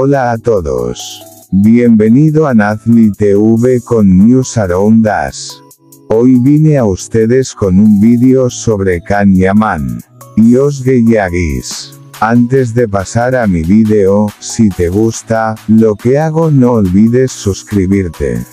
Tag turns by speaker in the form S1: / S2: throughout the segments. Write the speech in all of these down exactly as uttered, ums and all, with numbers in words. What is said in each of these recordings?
S1: Hola a todos. Bienvenido a Nazli T V con News Around Us. Hoy vine a ustedes con un vídeo sobre Can Yaman y Ozge Yagis. Antes de pasar a mi vídeo, si te gusta lo que hago, no olvides suscribirte.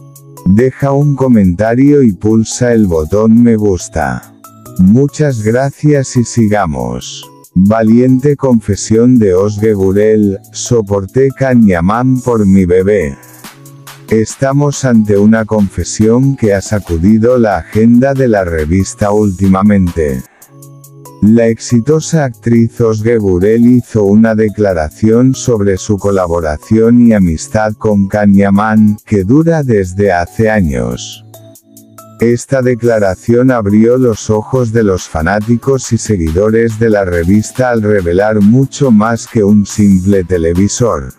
S1: Deja un comentario y pulsa el botón me gusta. Muchas gracias y sigamos. Valiente confesión de Ozge Gurel: soporté Can Yaman por mi bebé. Estamos ante una confesión que ha sacudido la agenda de la revista últimamente. La exitosa actriz Ozge Gurel hizo una declaración sobre su colaboración y amistad con Can Yaman, que dura desde hace años. Esta declaración abrió los ojos de los fanáticos y seguidores de la revista al revelar mucho más que un simple televisor.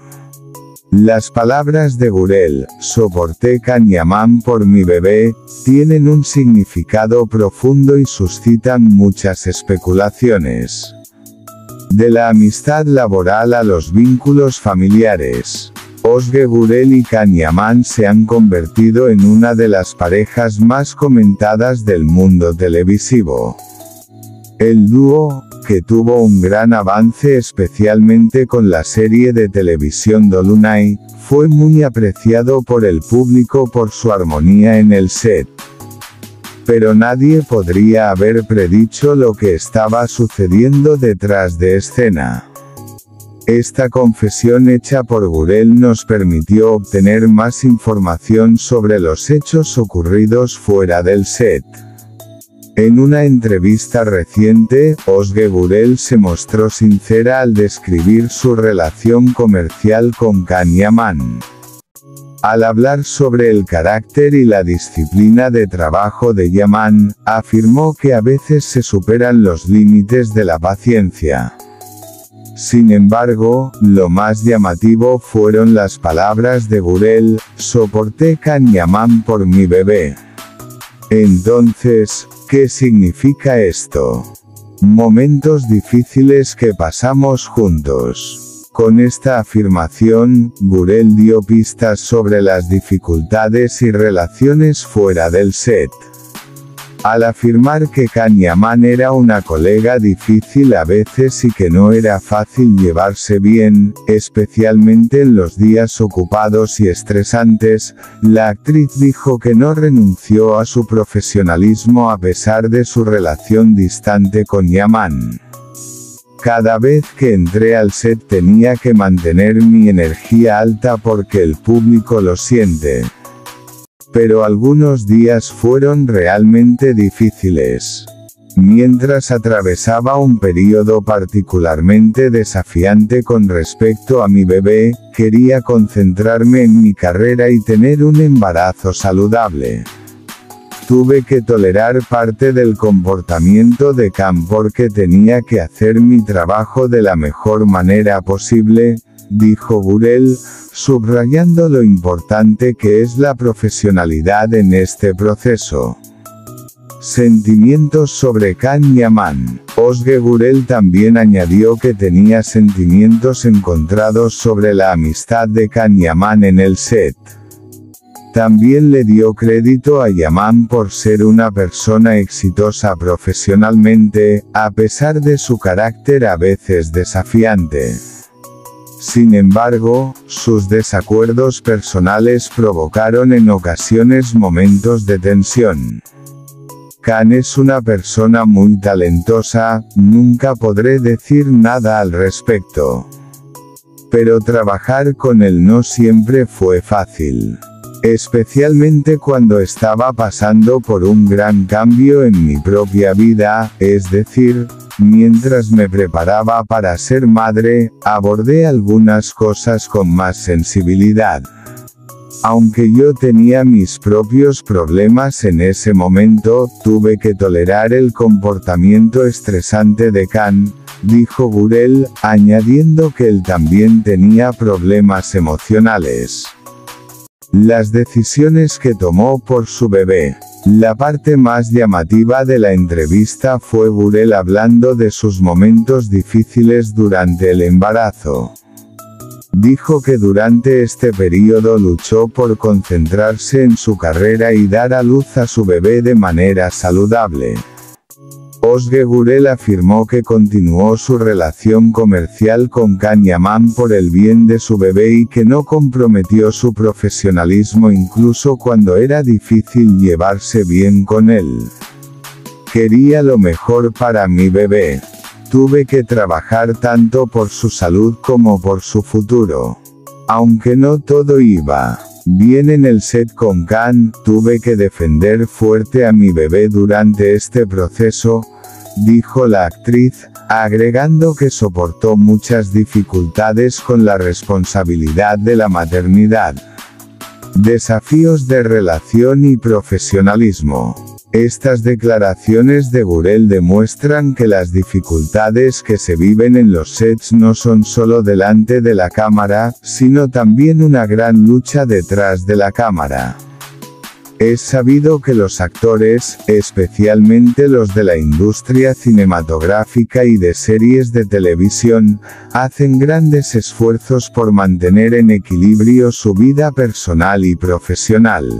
S1: Las palabras de Gurel, soporté Can Yaman por mi bebé, tienen un significado profundo y suscitan muchas especulaciones. De la amistad laboral a los vínculos familiares, Ozge Gurel y Can Yaman se han convertido en una de las parejas más comentadas del mundo televisivo. El dúo, que tuvo un gran avance especialmente con la serie de televisión Dolunay, fue muy apreciado por el público por su armonía en el set. Pero nadie podría haber predicho lo que estaba sucediendo detrás de escena. Esta confesión hecha por Gurel nos permitió obtener más información sobre los hechos ocurridos fuera del set. En una entrevista reciente, Ozge Gurel se mostró sincera al describir su relación comercial con Can Yaman. Al hablar sobre el carácter y la disciplina de trabajo de Yaman, afirmó que a veces se superan los límites de la paciencia. Sin embargo, lo más llamativo fueron las palabras de Gurel: soporté Can Yaman por mi bebé. Entonces, ¿qué significa esto? Momentos difíciles que pasamos juntos. Con esta afirmación, Gurel dio pistas sobre las dificultades y relaciones fuera del set. Al afirmar que Can Yaman era una colega difícil a veces y que no era fácil llevarse bien, especialmente en los días ocupados y estresantes, la actriz dijo que no renunció a su profesionalismo a pesar de su relación distante con Yaman. Cada vez que entré al set tenía que mantener mi energía alta porque el público lo siente. Pero algunos días fueron realmente difíciles. Mientras atravesaba un periodo particularmente desafiante con respecto a mi bebé, quería concentrarme en mi carrera y tener un embarazo saludable. Tuve que tolerar parte del comportamiento de Can porque tenía que hacer mi trabajo de la mejor manera posible, dijo Gurel, subrayando lo importante que es la profesionalidad en este proceso. Sentimientos sobre Can Yaman. Ozge Gurel también añadió que tenía sentimientos encontrados sobre la amistad de Can Yaman en el set. También le dio crédito a Yaman por ser una persona exitosa profesionalmente, a pesar de su carácter a veces desafiante. Sin embargo, sus desacuerdos personales provocaron en ocasiones momentos de tensión. Can es una persona muy talentosa, nunca podré decir nada al respecto. Pero trabajar con él no siempre fue fácil. Especialmente cuando estaba pasando por un gran cambio en mi propia vida, es decir, mientras me preparaba para ser madre, abordé algunas cosas con más sensibilidad. Aunque yo tenía mis propios problemas en ese momento, tuve que tolerar el comportamiento estresante de Can, dijo Gurel, añadiendo que él también tenía problemas emocionales. Las decisiones que tomó por su bebé. La parte más llamativa de la entrevista fue Gurel hablando de sus momentos difíciles durante el embarazo. Dijo que durante este periodo luchó por concentrarse en su carrera y dar a luz a su bebé de manera saludable. Özge Gürel afirmó que continuó su relación comercial con Can Yaman por el bien de su bebé y que no comprometió su profesionalismo incluso cuando era difícil llevarse bien con él. Quería lo mejor para mi bebé. Tuve que trabajar tanto por su salud como por su futuro. Aunque no todo iba bien en el set con Can, tuve que defender fuerte a mi bebé durante este proceso, dijo la actriz, agregando que soportó muchas dificultades con la responsabilidad de la maternidad. Desafíos de relación y profesionalismo. Estas declaraciones de Gürel demuestran que las dificultades que se viven en los sets no son solo delante de la cámara, sino también una gran lucha detrás de la cámara. Es sabido que los actores, especialmente los de la industria cinematográfica y de series de televisión, hacen grandes esfuerzos por mantener en equilibrio su vida personal y profesional.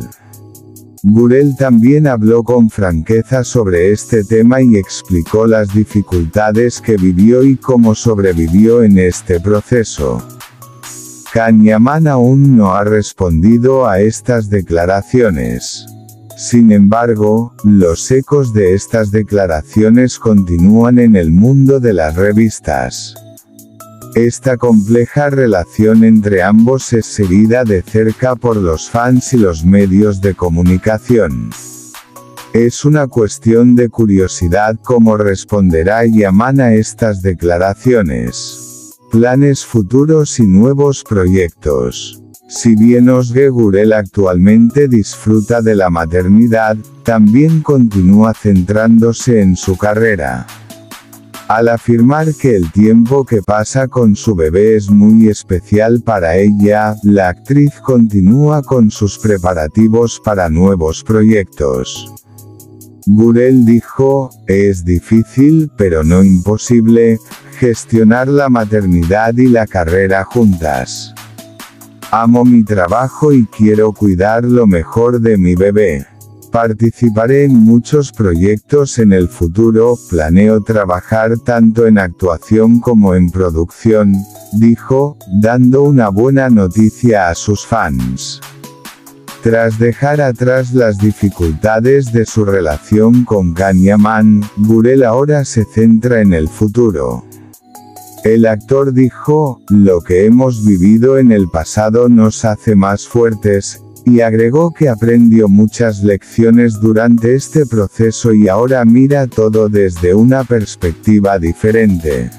S1: Gürel también habló con franqueza sobre este tema y explicó las dificultades que vivió y cómo sobrevivió en este proceso. Can Yaman aún no ha respondido a estas declaraciones. Sin embargo, los ecos de estas declaraciones continúan en el mundo de las revistas. Esta compleja relación entre ambos es seguida de cerca por los fans y los medios de comunicación. Es una cuestión de curiosidad cómo responderá Yaman a estas declaraciones. Planes futuros y nuevos proyectos. Si bien Özge Gürel actualmente disfruta de la maternidad, también continúa centrándose en su carrera. Al afirmar que el tiempo que pasa con su bebé es muy especial para ella, la actriz continúa con sus preparativos para nuevos proyectos. Gürel dijo, es difícil, pero no imposible, gestionar la maternidad y la carrera juntas. Amo mi trabajo y quiero cuidar lo mejor de mi bebé. Participaré en muchos proyectos en el futuro, planeo trabajar tanto en actuación como en producción, dijo, dando una buena noticia a sus fans. Tras dejar atrás las dificultades de su relación con Can Yaman, Gürel ahora se centra en el futuro. El actor dijo, lo que hemos vivido en el pasado nos hace más fuertes, y agregó que aprendió muchas lecciones durante este proceso y ahora mira todo desde una perspectiva diferente.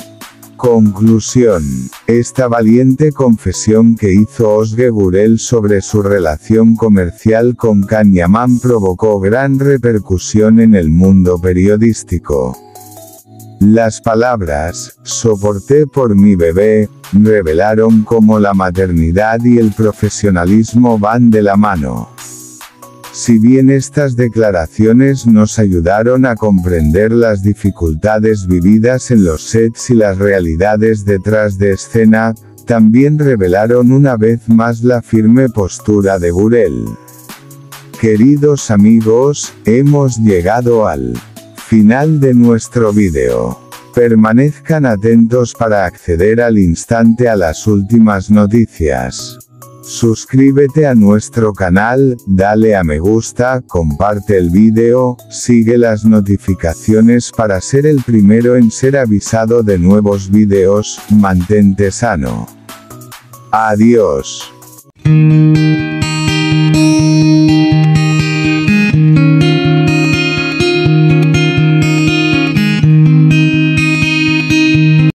S1: Conclusión. Esta valiente confesión que hizo Özge Gürel sobre su relación comercial con Can Yaman provocó gran repercusión en el mundo periodístico. Las palabras, soporté por mi bebé, revelaron cómo la maternidad y el profesionalismo van de la mano. Si bien estas declaraciones nos ayudaron a comprender las dificultades vividas en los sets y las realidades detrás de escena, también revelaron una vez más la firme postura de Gürel. Queridos amigos, hemos llegado al final de nuestro vídeo. Permanezcan atentos para acceder al instante a las últimas noticias. Suscríbete a nuestro canal, dale a me gusta, comparte el vídeo, sigue las notificaciones para ser el primero en ser avisado de nuevos vídeos, mantente sano. Adiós.